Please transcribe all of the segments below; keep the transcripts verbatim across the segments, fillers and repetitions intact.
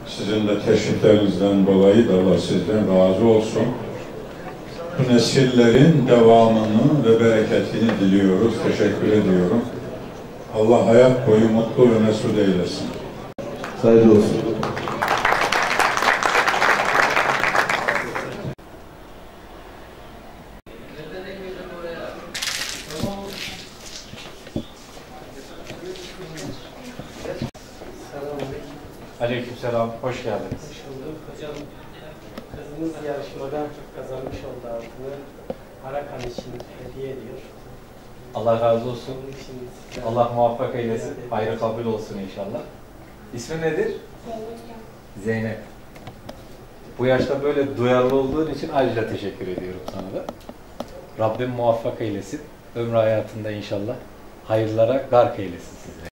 Sizin de teşriflerinizden dolayı da Allah sizden razı olsun. Bu nesillerin devamını ve bereketini diliyoruz, teşekkür ediyorum. Allah hayat boyu mutlu ve mesut eylesin. Saygı olsun. Aleykümselam, hoş geldiniz. Hoş bulduk. Hocam, kızımız yarışmada kazanmış olduğu altını Arakan için hediye ediyor. Allah razı olsun. Allah muvaffak eylesin. Hayrı kabul olsun inşallah. İsmin nedir? Zeynep. Zeynep. Bu yaşta böyle duyarlı olduğun için ayrıca teşekkür ediyorum sana da. Rabbim muvaffak eylesin. Ömrü hayatında inşallah hayırlara gark eylesin sizi.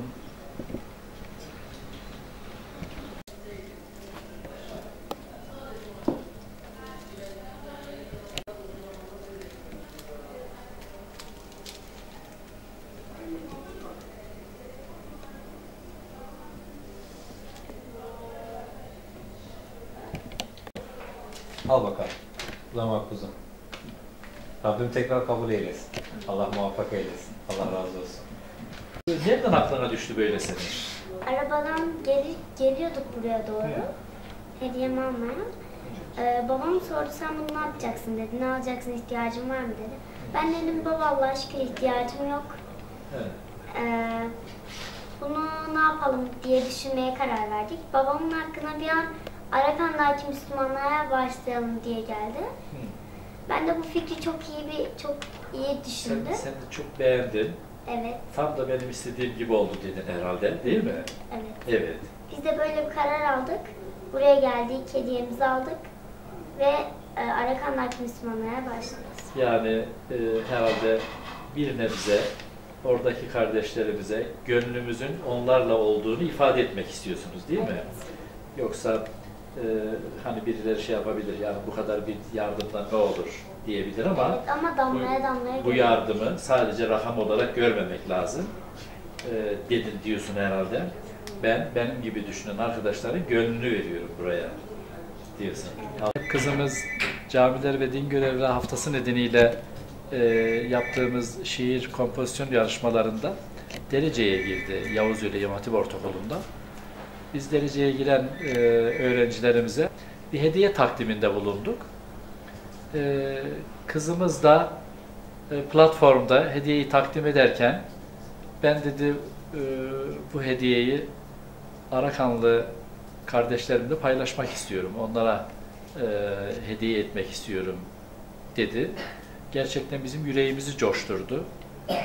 Al bakalım. Damak kuzum. Rabbim tekrar kabul eylesin. Allah muvaffak eylesin. Allah razı olsun. Nereden aklına düştü böyle senin? Arabadan geri, geliyorduk buraya doğru. Hediyemi almaya. Ee, babam sordu, sen bunu ne yapacaksın dedi. Ne alacaksın, ihtiyacın var mı dedi. Ben dedim, baba Allah'a şükür ihtiyacım yok. Evet. Ee, bunu ne yapalım diye düşünmeye karar verdik. Babamın aklına bir an Arakan'daki Müslümanlara başlayalım diye geldi. Hı. Ben de bu fikri çok iyi bir çok iyi düşündüm. Sen, sen de çok beğendin. Evet. Tam da benim istediğim gibi oldu dedin herhalde, değil mi? Evet. Evet. Biz de böyle bir karar aldık. Buraya geldik, hediyemizi aldık ve e, Arakan'daki Müslümanlara başladık. Yani e, herhalde bir nebze oradaki kardeşlerimize gönlümüzün onlarla olduğunu ifade etmek istiyorsunuz, değil Evet. mi? Yoksa e, hani birileri şey yapabilir, yani bu kadar bir yardımdan ne olur diyebilir ama, Evet, ama damlaya damlaya bu, bu yardımı sadece rakam olarak görmemek lazım e, dedin diyorsun herhalde. Ben benim gibi düşünen arkadaşların gönlünü veriyorum buraya diyorsun. Kızımız Camiler ve Din Görevlileri Haftası nedeniyle e, yaptığımız şiir kompozisyon yarışmalarında dereceye girdi Yavuzeli İmam-Hatip Ortaokulu'nda. Biz dereceye giren e, öğrencilerimize bir hediye takdiminde bulunduk. E, kızımız da e, platformda hediyeyi takdim ederken ben dedi e, bu hediyeyi Arakanlı kardeşlerimle paylaşmak istiyorum. Onlara e, hediye etmek istiyorum dedi. Gerçekten bizim yüreğimizi coşturdu. E,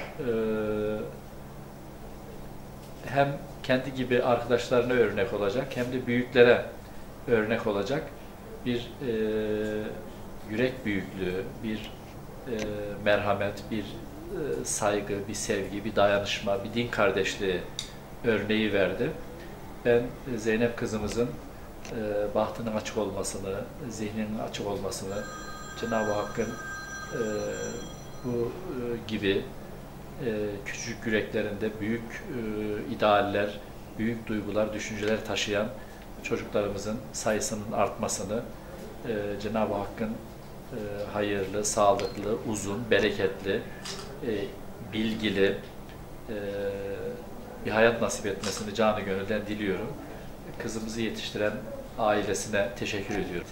hem kendi gibi arkadaşlarına örnek olacak, hem de büyüklere örnek olacak bir e, yürek büyüklüğü, bir e, merhamet, bir e, saygı, bir sevgi, bir dayanışma, bir din kardeşliği örneği verdi. Ben Zeynep kızımızın e, bahtının açık olmasını, zihninin açık olmasını, Cenab-ı Hakk'ın e, bu e, gibi e, küçük yüreklerinde büyük e, idealler, büyük duygular, düşünceler taşıyan çocuklarımızın sayısının artmasını, e, Cenab-ı Hakk'ın e, hayırlı, sağlıklı, uzun, bereketli, e, bilgili, e, bir hayat nasip etmesini canı gönülden diliyorum. Kızımızı yetiştiren ailesine teşekkür ediyorum.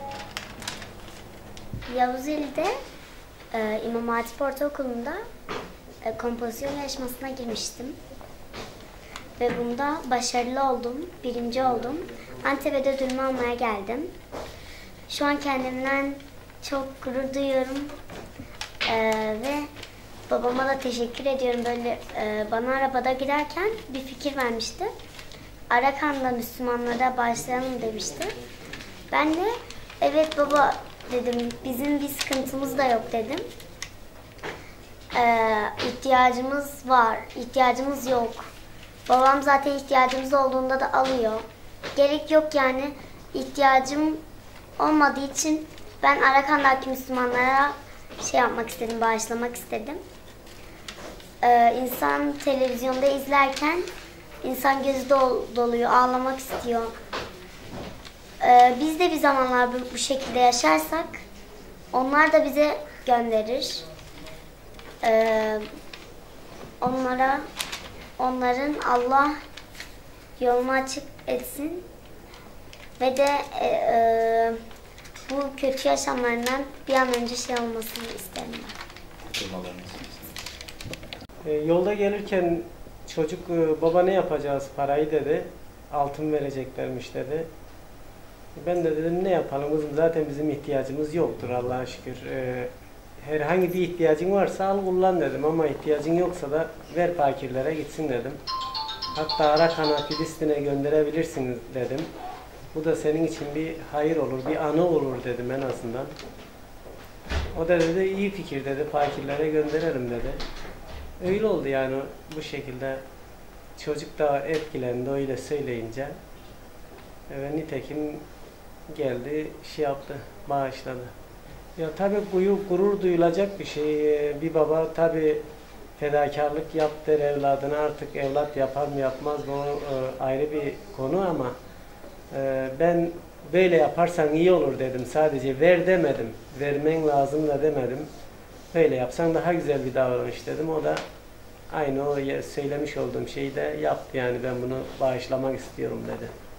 Yavuzeli'de e, İmam-Hatip Ortaokulu'nda e, kompozisyon yarışmasına girmiştim. Ve bunda başarılı oldum, birinci oldum. Antep'e de ödülümü almaya geldim. Şu an kendimden çok gurur duyuyorum. E, ve babama da teşekkür ediyorum. Böyle e, bana arabada giderken bir fikir vermişti. Arakan'da Müslümanlara başlayalım demişti. Ben de evet baba dedim, bizim bir sıkıntımız da yok dedim. Ee, ihtiyacımız var, ihtiyacımız yok. Babam zaten ihtiyacımız olduğunda da alıyor. Gerek yok yani, ihtiyacım olmadığı için ben Arakan'daki Müslümanlara şey yapmak istedim, bağışlamak istedim. Ee, insan televizyonda izlerken insan gözü dol, doluyor, ağlamak istiyor. e, biz de bir zamanlar bu, bu şekilde yaşarsak onlar da bize gönderir. E, onlara onların Allah yolunu açık etsin ve de e, e, bu kötü yaşamlarından bir an önce şey olmasını isterim ben. E, yolda gelirken çocuk e, baba ne yapacağız parayı dedi. Altın vereceklermiş dedi. Ben de dedim ne yapalım kızım, zaten bizim ihtiyacımız yoktur Allah'a şükür. E, herhangi bir ihtiyacın varsa al kullan dedim ama ihtiyacın yoksa da ver fakirlere gitsin dedim. Hatta Arakan'a, Filistin'e gönderebilirsiniz dedim. Bu da senin için bir hayır olur, bir anı olur dedim en azından. O da dedi iyi fikir dedi, fakirlere gönderelim dedi. Öyle oldu yani bu şekilde. Çocuk da etkilendi öyle söyleyince. Ve nitekim geldi, şey yaptı, bağışladı. Ya tabii bu gurur duyulacak bir şey. Bir baba tabii fedakarlık yap der evladına, artık evlat yapar mı yapmaz mı o e, ayrı bir konu ama e, ben böyle yaparsan iyi olur dedim. Sadece ver demedim. Vermen lazım da demedim. Böyle yapsan daha güzel bir davranış dedim. O da aynı o söylemiş olduğum şeyi de yaptı. Yani ben bunu bağışlamak istiyorum dedi.